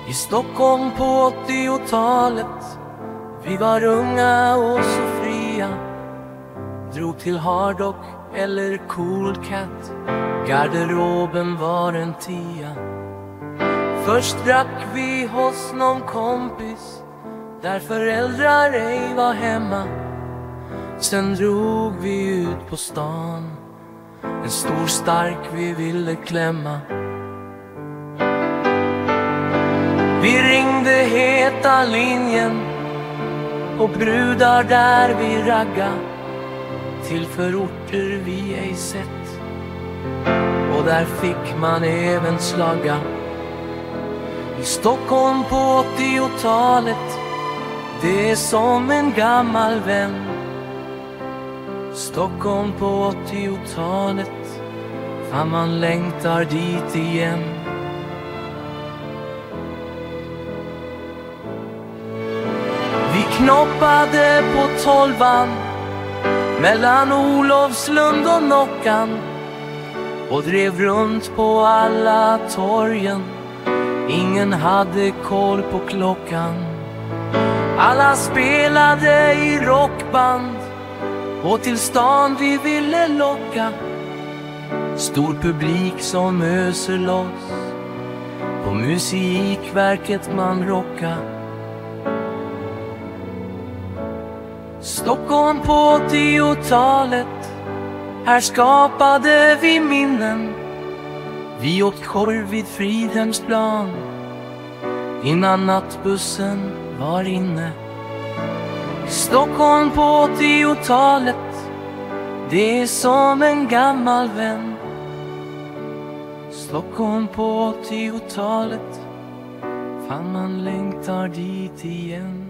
I Stockholm på 80-talet, vi var unga och så fria. Drog till Hardrock eller Cool Cat, garderoben var en 10. Först drack vi hos någon kompis, där föräldrar ej var hemma. Sen drog vi ut på stan, en stor stark vi ville klämma. Vi ringde heta linjen och brudar där vi ragga till förorter vi ej sett, och där fick man även slagga. I Stockholm på 80-talet, det är som en gammal vän. Stockholm på 80-talet, fan man längtar dit igen. Vi knoppade på 12:an mellan Olofslund och Nockan och drev runt på alla torgen. Ingen hade koll på klockan. Alla spelade i rockband och till stan vi ville locka. Stor publik som öser loss, på musikverket man rocka. Stockholm på 80-talet, här skapade vi minnen. Vi åt korv vid Fridhemsplan innan nattbussen var inne. Stockholm på 80-talet, det är som en gammal vän. Stockholm på 80-talet, fan man längtar dit igen.